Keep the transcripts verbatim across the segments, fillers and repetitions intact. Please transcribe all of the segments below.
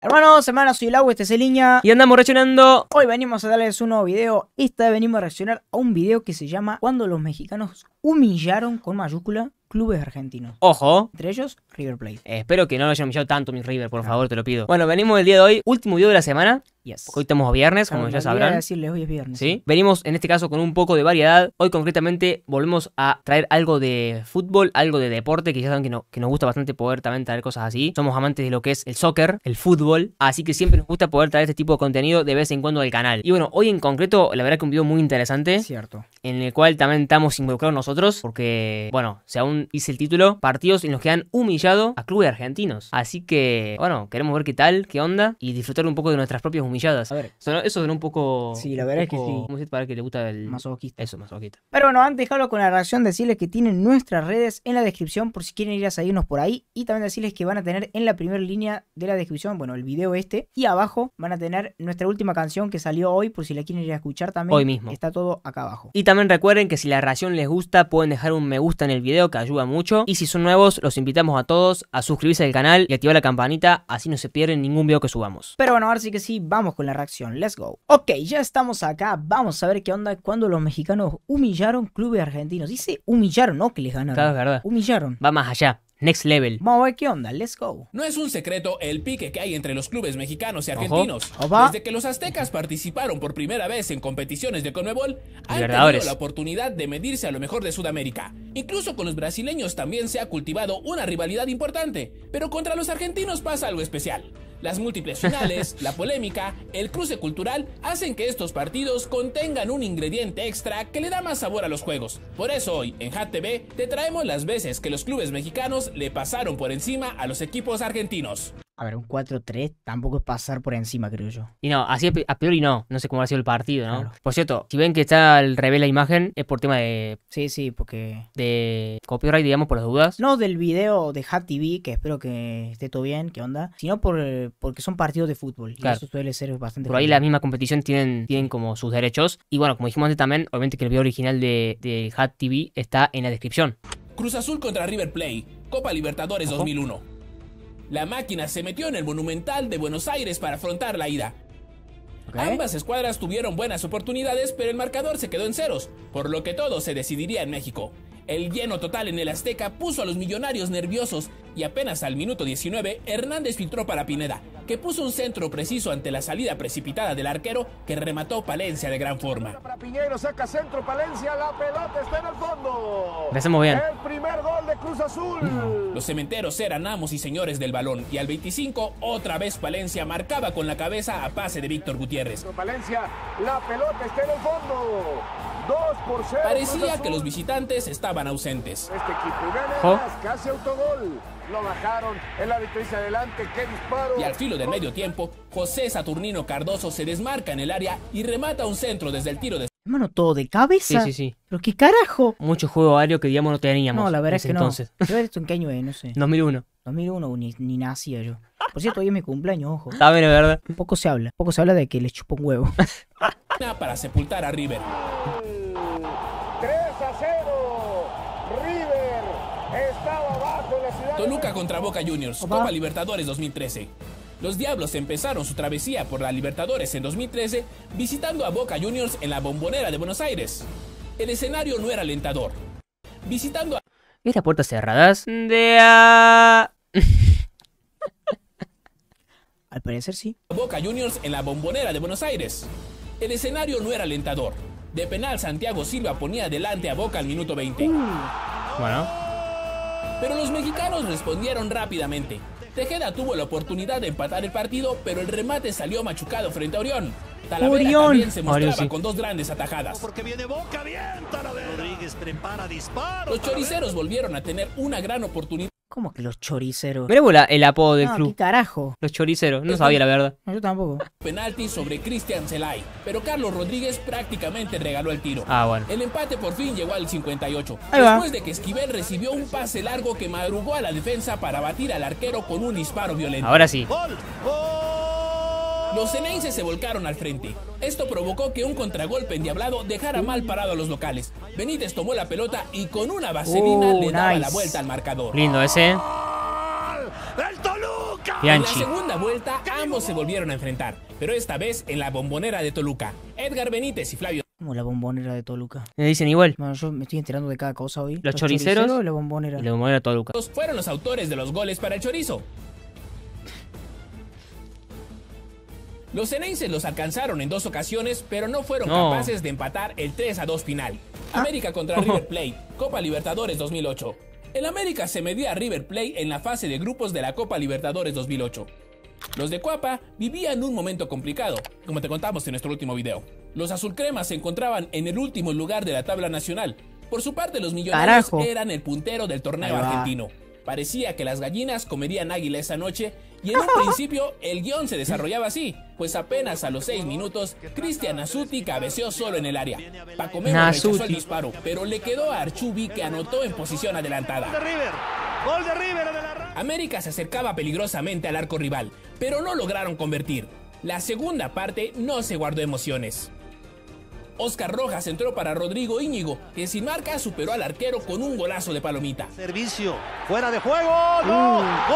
Hermanos, hermanas, soy el Agua, este es el Iña. Y andamos reaccionando. Hoy venimos a darles un nuevo video. Esta vez venimos a reaccionar a un video que se llama Cuando los mexicanos humillaron, con mayúscula, clubes argentinos. Ojo. Entre ellos, River Plate. Eh, espero que no lo hayan humillado tanto, mi River, por favor, te lo pido. Bueno, venimos el día de hoy, último video de la semana. Yes. Hoy estamos viernes, como Claro, ya me olvidé sabrán. de decirles, hoy es viernes. ¿Sí? Venimos en este caso con un poco de variedad. Hoy concretamente volvemos a traer algo de fútbol, algo de deporte, que ya saben que, no, que nos gusta bastante poder también traer cosas así. Somos amantes de lo que es el soccer, el fútbol, así que siempre nos gusta poder traer este tipo de contenido de vez en cuando al canal. Y bueno, hoy en concreto, la verdad que un video muy interesante. Cierto. En el cual también estamos involucrados nosotros, porque, bueno, si aún dice el título, partidos en los que han humillado a clubes argentinos. Así que, bueno, queremos ver qué tal, qué onda, y disfrutar un poco de nuestras propias humilladas. A ver. Sonó- Eso suena un poco... Sí, la un verdad es que poco- sí. ¿Cómo se para que le gusta el... Masoquista. Eso, masoquista. Pero bueno, antes de dejarlo con la reacción, decirles que tienen nuestras redes en la descripción por si quieren ir a seguirnos por ahí. Y también decirles que van a tener en la primera línea de la descripción, bueno, el video este. Y abajo van a tener nuestra última canción que salió hoy, por si la quieren ir a escuchar también. Hoy mismo. Está todo acá abajo. Y también recuerden que si la reacción les gusta, pueden dejar un me gusta en el video, que ayuda mucho. Y si son nuevos, los invitamos a todos a suscribirse al canal y activar la campanita, así no se pierden ningún video que subamos. Pero bueno, ahora sí que sí, vamos con la reacción. Let's go. Ok, ya estamos acá. Vamos a ver qué onda cuando los mexicanos humillaron clubes argentinos. Dice humillaron, no que les ganaron. Claro, es verdad. Humillaron. Va más allá. Next level. Vamos a ver qué onda. Let's go. No es un secreto el pique que hay entre los clubes mexicanos y argentinos. Opa. Desde que los aztecas participaron por primera vez en competiciones de Conmebol, han Libertadores. tenido la oportunidad de medirse a lo mejor de Sudamérica. Incluso con los brasileños también se ha cultivado una rivalidad importante, pero contra los argentinos pasa algo especial. Las múltiples finales, la polémica, el cruce cultural hacen que estos partidos contengan un ingrediente extra que le da más sabor a los juegos. Por eso hoy, en Hat T V, te traemos las veces que los clubes mexicanos le pasaron por encima a los equipos argentinos. A ver, un cuatro tres tampoco es pasar por encima, creo yo. Y no, así a priori no. No sé cómo ha sido el partido, ¿no? Claro. Por cierto, si ven que está al revés la imagen, es por tema de, Sí, sí, porque... de copyright, digamos, por las dudas. No del video de Hat T V, que espero que esté todo bien, qué onda, sino por, porque son partidos de fútbol. Y Claro. eso suele ser bastante... Por ahí complicado. la misma competición tienen, tienen como sus derechos. Y bueno, como dijimos antes también, obviamente que el video original de, de Hat T V está en la descripción. Cruz Azul contra River Plate, Copa Libertadores Ojo. dos mil uno. La máquina se metió en el Monumental de Buenos Aires para afrontar la ida. Ok. Ambas escuadras tuvieron buenas oportunidades, pero el marcador se quedó en ceros, por lo que todo se decidiría en México. El lleno total en el Azteca puso a los millonarios nerviosos y apenas al minuto diecinueve, Hernández filtró para Pineda, que puso un centro preciso ante la salida precipitada del arquero que remató Palencia de gran forma. Para Piñero, saca centro Palencia, la pelota está en el fondo. Empecemos bien. El primer gol de Cruz Azul. Los cementeros eran amos y señores del balón y al veinticinco, otra vez Palencia marcaba con la cabeza a pase de Víctor Gutiérrez. Palencia, la pelota está en el fondo. dos por cero. Cruz Parecía Azul. que los visitantes estaban ausentes. Este equipo gana Jo. más, casi autogol. Lo bajaron, el árbitro dice adelante, qué disparo. Y al filo del medio tiempo, José Saturnino Cardoso se desmarca en el área y remata un centro desde el tiro de Hermano, todo de cabeza. Sí, sí, sí. ¿Pero qué carajo? Mucho juego aéreo que digamos no teníamos. No, la verdad en es ese que no. entonces. Yo esto en qué año es, no sé. dos mil uno. dos mil uno ni, ni nacía yo. Por cierto, hoy es mi cumpleaños, ojo. Está bien, la verdad. Poco se habla. Poco se habla de que les chupa un huevo. para sepultar a River. tres a cero. River estaba abajo en la ciudad. Toluca contra Boca Juniors, Opa. Copa Libertadores dos mil trece. Los Diablos empezaron su travesía por la Libertadores en dos mil trece visitando a Boca Juniors en la Bombonera de Buenos Aires. El escenario no era alentador. Visitando a ¿Estas puertas cerradas? De a... Al parecer sí. Boca Juniors en la Bombonera de Buenos Aires. El escenario no era alentador. De penal, Santiago Silva ponía delante a Boca al minuto veinte. Bueno. Pero los mexicanos respondieron rápidamente. Tejeda tuvo la oportunidad de empatar el partido, pero el remate salió machucado frente a Orión. Talavera Orión. también se mostraba Orión, sí. con dos grandes atajadas. Porque viene Boca, bien, Talavera. Rodríguez prepara disparo. Los choriceros volvieron a tener una gran oportunidad. ¿Cómo que los choriceros? Mirá vos la- el apodo del No, club. ¿qué carajo? Los choriceros. No sabía la verdad. No, yo tampoco. Penalti sobre Cristian Zelay, pero Carlos Rodríguez prácticamente regaló el tiro. Ah, bueno. El empate por fin llegó al cincuenta y ocho, Ahí va. después de que Esquivel recibió un pase largo que madrugó a la defensa para batir al arquero con un disparo violento. Ahora sí. Gol, gol. Los ceneices se volcaron al frente. Esto provocó que un contragolpe endiablado dejara mal parado a los locales. Benítez tomó la pelota y con una vaselina Uh, le daba nice. la vuelta al marcador. Lindo ese. ¡El Toluca! Bianchi. En la segunda vuelta, ambos se volvieron a enfrentar, pero esta vez en la Bombonera de Toluca. Edgar Benítez y Flavio Como la Bombonera de Toluca. Me dicen igual. Bueno, yo me estoy enterando de cada cosa hoy. Los choriceros y la Bombonera. Y la Bombonera de Toluca. fueron los autores de los goles para el chorizo. Los ceneices los alcanzaron en dos ocasiones, pero no fueron No. capaces de empatar el tres a dos final. América contra River Plate, Copa Libertadores dos mil ocho. El América se medía a River Plate en la fase de grupos de la Copa Libertadores dos mil ocho. Los de Cuapa vivían un momento complicado, como te contamos en nuestro último video. Los azulcremas se encontraban en el último lugar de la tabla nacional. Por su parte, los millonarios Carajo. eran el puntero del torneo Ahí va. argentino. Parecía que las gallinas comerían águila esa noche, y en un principio el guión se desarrollaba así, pues apenas a los seis minutos, Cristian Nasuti cabeceó solo en el área. Paco Memo rechazó el Nasuti. disparo, pero le quedó a Archubi, que anotó en posición adelantada. De River. Gol de River en el arranque. América se acercaba peligrosamente al arco rival, pero no lograron convertir. La segunda parte no se guardó emociones. Oscar Rojas entró para Rodrigo Íñigo, que sin marca superó al arquero con un golazo de palomita. Servicio. Fuera de juego. ¡No! Uh.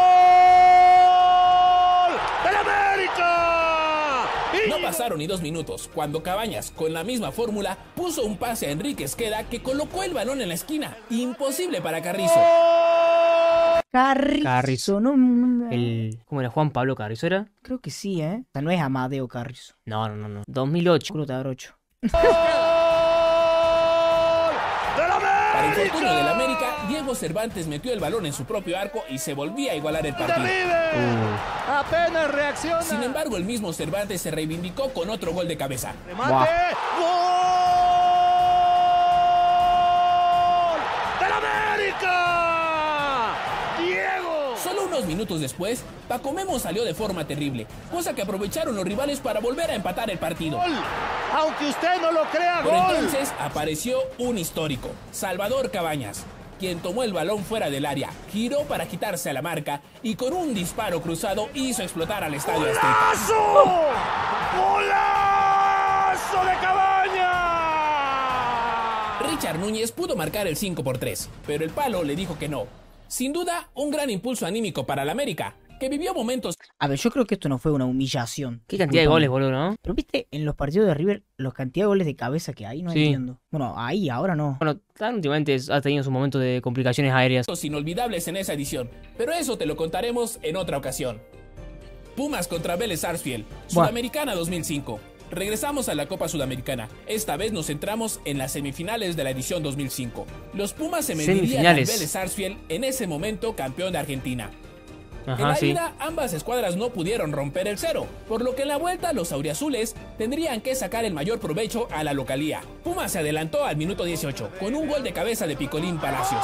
¡Gol! ¡Del América! No pasaron ni dos minutos cuando Cabañas, con la misma fórmula, puso un pase a Enrique Esqueda, que colocó el balón en la esquina. Imposible para Carrizo. Carrizo. Carrizo. No, no, El, ¿Cómo era? ¿Juan Pablo Carrizo era? Creo que sí, ¿eh? O sea, no es Amadeo Carrizo. No, no, no, no. dos mil ocho. Culo te dar ocho. ¡Gol! ¡Del Para América! infortunio del América, Diego Cervantes metió el balón en su propio arco y se volvía a igualar el ¡De partido. River! Uh. Apenas reacciona. Sin embargo, el mismo Cervantes se reivindicó con otro gol de cabeza. Remate. Buah. ¡Gol! ¡Del América! ¡Diego! Solo unos minutos después, Paco Memo salió de forma terrible, cosa que aprovecharon los rivales para volver a empatar el partido. ¡Gol! Aunque usted no lo crea, Por ¡gol! entonces apareció un histórico, Salvador Cabañas, quien tomó el balón fuera del área, giró para quitarse a la marca y con un disparo cruzado hizo explotar al Estadio Azteca. ¡Golazo! ¡Golazo de Cabañas! Richard Núñez pudo marcar el cinco por tres, pero el palo le dijo que no. Sin duda, un gran impulso anímico para el América, que vivió momentos A ver, yo creo que esto no fue una humillación. Qué cantidad de Discúlpame. goles, boludo, ¿no? Pero viste, en los partidos de River, la cantidad de goles de cabeza que hay, no Sí. entiendo. Bueno, ahí, ahora no. Bueno, tan últimamente ha tenido su momento de complicaciones aéreas. inolvidables en esa edición, pero eso te lo contaremos en otra ocasión. Pumas contra Vélez Sarsfield, Buah. Sudamericana dos mil cinco. Regresamos a la Copa Sudamericana. Esta vez nos centramos en las semifinales de la edición dos mil cinco. Los Pumas se medirían al Semifinales. Vélez Sarsfield, en ese momento campeón de Argentina. En Ajá, la sí. ida, ambas escuadras no pudieron romper el cero, por lo que en la vuelta los auriazules tendrían que sacar el mayor provecho a la localía. Pumas se adelantó al minuto dieciocho, con un gol de cabeza de Picolín Palacios.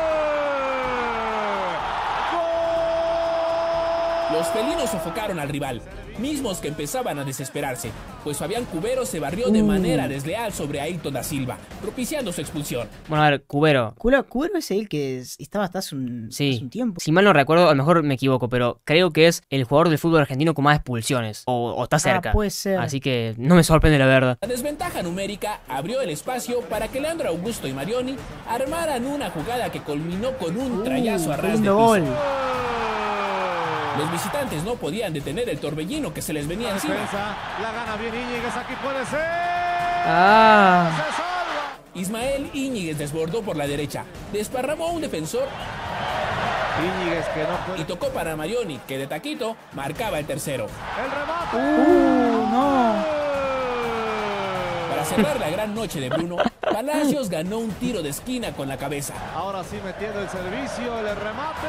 Los felinos sofocaron al rival, mismos que empezaban a desesperarse, pues Fabián Cubero se barrió de Uh. manera desleal sobre Ayrton da Silva, propiciando su expulsión. Bueno, a ver, Cubero. Cubero, Cubero es el que es- estaba hasta hace un, Sí. hace un tiempo. Si mal no recuerdo, a lo mejor me equivoco, pero creo que es el jugador del fútbol argentino con más expulsiones. O, o está cerca. Ah, puede ser. Así que no me sorprende la verdad. La desventaja numérica abrió el espacio para que Leandro Augusto y Marioni armaran una jugada que culminó con un Uh, trayazo a qué ras de lindo piso. gol. Los visitantes no podían detener el torbellino que se les venía encima. La gana bien Íñiguez, aquí puede ser. Ah. Se salva. Ismael Íñiguez desbordó por la derecha, desparramó a un defensor Íñiguez que no y puede. tocó para Marioni, que de taquito marcaba el tercero. El remate. Uh, no. Para cerrar la gran noche de Bruno, Palacios ganó un tiro de esquina con la cabeza. Ahora sí metiendo el servicio, el remate.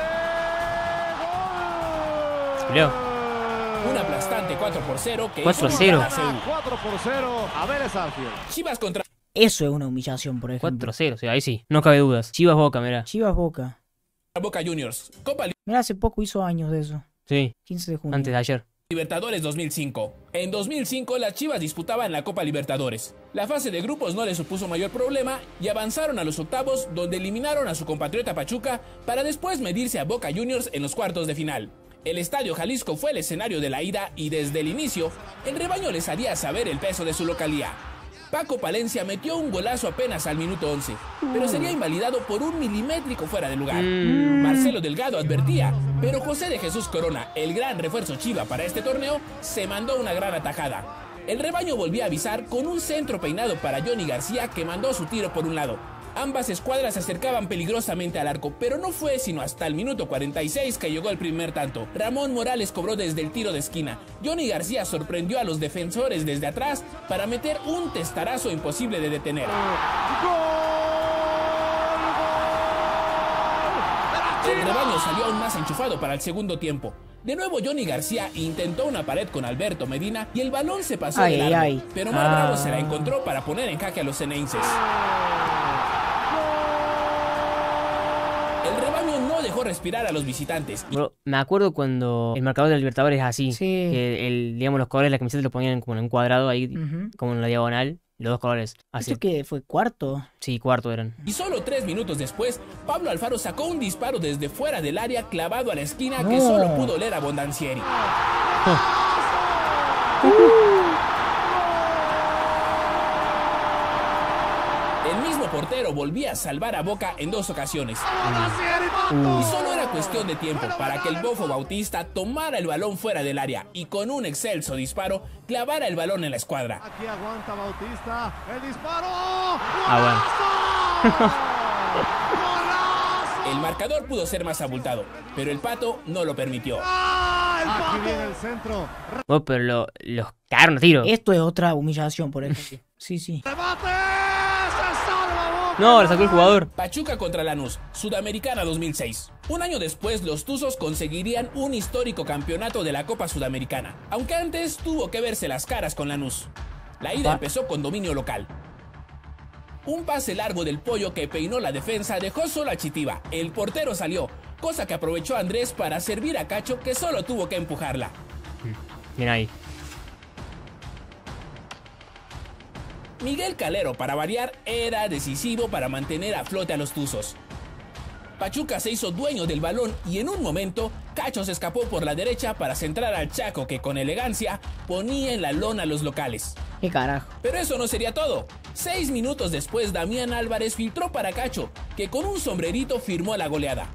¡Gol! Peleó. Un aplastante cuatro por cero que cuatro a hizo cero. ganar a Seúl. cuatro por cero a Vélez Sarsfield. Chivas contra Eso es una humillación, por ejemplo. cuatro cero, o sea, ahí sí. No cabe dudas. Chivas Boca, mirá. Chivas Boca. Boca Juniors, Copa Mira, hace poco hizo años de eso. Sí, quince de junio. antes de ayer. Libertadores dos mil cinco. En dos mil cinco las Chivas disputaban la Copa Libertadores. La fase de grupos no les supuso mayor problema y avanzaron a los octavos, donde eliminaron a su compatriota Pachuca para después medirse a Boca Juniors en los cuartos de final. El Estadio Jalisco fue el escenario de la ida y desde el inicio el rebaño les haría saber el peso de su localía. Paco Palencia metió un golazo apenas al minuto once, pero sería invalidado por un milimétrico fuera de lugar. Mm. Marcelo Delgado advertía, pero José de Jesús Corona, el gran refuerzo Chiva para este torneo, se mandó una gran atajada. El rebaño volvía a avisar con un centro peinado para Johnny García, que mandó su tiro por un lado. Ambas escuadras se acercaban peligrosamente al arco, pero no fue sino hasta el minuto cuarenta y seis que llegó el primer tanto. Ramón Morales cobró desde el tiro de esquina. Johnny García sorprendió a los defensores desde atrás para meter un testarazo imposible de detener. El rebaño salió aún más enchufado para el segundo tiempo. De nuevo Johnny García intentó una pared con Alberto Medina y el balón se pasó Ay, de largo, ay. pero Mar Ah. Bravo se la encontró para poner en jaque a los ceneices. El rebaño no dejó respirar a los visitantes. Bro, me acuerdo cuando el marcador de Libertadores es así. Sí. Que el, digamos, los colores de la camiseta lo ponían como en un cuadrado ahí, Ujú. como en la diagonal. Los dos colores. Así. ¿Esto que fue cuarto? Sí, cuarto eran. Y solo tres minutos después, Pablo Alfaro sacó un disparo desde fuera del área clavado a la esquina que No. solo pudo leer a Bondancieri. El mismo portero volvía a salvar a Boca en dos ocasiones. Y solo era cuestión de tiempo para que el Bofo Bautista tomara el balón fuera del área y con un excelso disparo clavara el balón en la escuadra. Aquí aguanta Bautista. El disparo. Ah, ¡Golazo! El marcador pudo ser más abultado, pero el Pato no lo permitió. Aquí viene el centro. Bueno, pero lo- los cagaron a tiro. Esto es otra humillación, por ejemplo. Sí, sí. ¡Rebate! ¡Se salva Boca! No, lo sacó el jugador. Pachuca contra Lanús, Sudamericana dos mil seis. Un año después, los Tuzos conseguirían un histórico campeonato de la Copa Sudamericana, aunque antes tuvo que verse las caras con Lanús. La ida Ah. empezó con dominio local. Un pase largo del Pollo que peinó la defensa dejó solo a Chitiba. El portero salió, cosa que aprovechó Andrés para servir a Cacho, que solo tuvo que empujarla. Mira ahí. Miguel Calero, para variar, era decisivo para mantener a flote a los Tuzos. Pachuca se hizo dueño del balón y en un momento Cacho se escapó por la derecha para centrar al Chaco, que con elegancia ponía en la lona a los locales. ¿Qué carajo? Pero eso no sería todo. Seis minutos después, Damián Álvarez filtró para Cacho, que con un sombrerito firmó la goleada.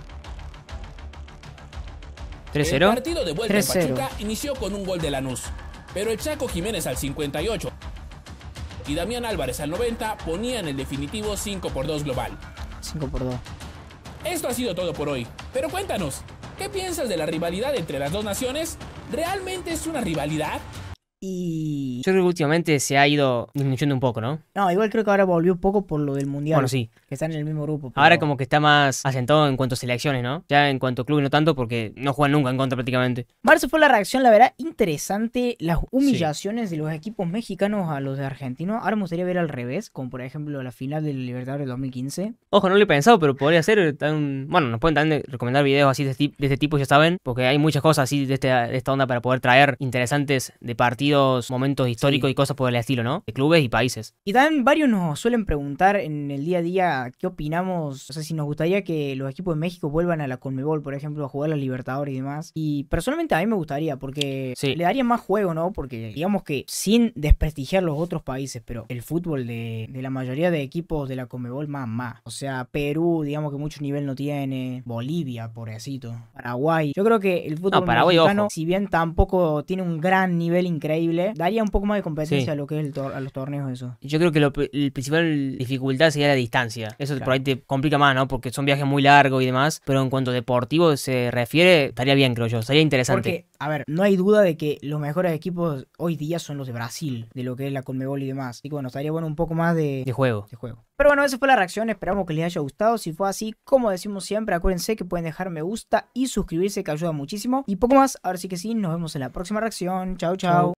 tres El cero. partido de vuelta en tres cero. Pachuca inició con un gol de Lanús, pero el Chaco Jiménez al cincuenta y ocho y Damián Álvarez al noventa ponían el definitivo cinco por dos global. cinco por dos. Esto ha sido todo por hoy, pero cuéntanos, ¿qué piensas de la rivalidad entre las dos naciones? ¿Realmente es una rivalidad? Y... Yo creo que últimamente se ha ido disminuyendo un poco, ¿no? No, igual creo que ahora volvió un poco por lo del mundial. Bueno, sí. Que están en el mismo grupo. pero- Ahora como que está más asentado en cuanto a selecciones, ¿no? Ya en cuanto a clubes no tanto porque no juegan nunca en contra prácticamente. Marzo fue la reacción, la verdad, interesante. Las humillaciones de los equipos mexicanos a los de argentinos. Ahora me gustaría ver al revés, como por ejemplo la final del Libertadores dos mil quince. Ojo, no lo he pensado, pero podría ser tan... Bueno, nos pueden también recomendar videos así de, este- de este tipo, ya saben, porque hay muchas cosas así de, este- de esta onda para poder traer interesantes de partidos, momentos históricos Sí. y cosas por el estilo, ¿no? De clubes y países. Y también varios nos suelen preguntar en el día a día qué opinamos, o sea, si nos gustaría que los equipos de México vuelvan a la Conmebol, por ejemplo, a jugar a la Libertadores y demás. Y personalmente a mí me gustaría, porque Sí. le daría más juego, ¿no? Porque digamos que sin desprestigiar los otros países, pero el fútbol de, de la mayoría de equipos de la Conmebol más más. O sea, Perú, digamos que mucho nivel no tiene. Bolivia, pobrecito. Paraguay. Yo creo que el fútbol No, Paraguay, mexicano, ojo. si bien tampoco tiene un gran nivel increíble, daría un poco más de competencia Sí. a lo que es el tor- a los torneos eso. Yo creo que lo, pri- el principal dificultad sería la distancia. Eso Claro. por ahí te complica más, ¿no? Porque son viajes muy largos y demás. Pero en cuanto a deportivo se refiere, estaría bien, creo yo. Sería interesante. Porque, a ver, no hay duda de que los mejores equipos hoy día son los de Brasil, de lo que es la Conmebol y demás. Así que bueno, estaría bueno un poco más de, De juego. de juego. Pero bueno, esa fue la reacción, esperamos que les haya gustado. Si fue así, como decimos siempre, acuérdense que pueden dejar me gusta y suscribirse, que ayuda muchísimo. Y poco más, ahora sí que sí, nos vemos en la próxima reacción. Chau, chau.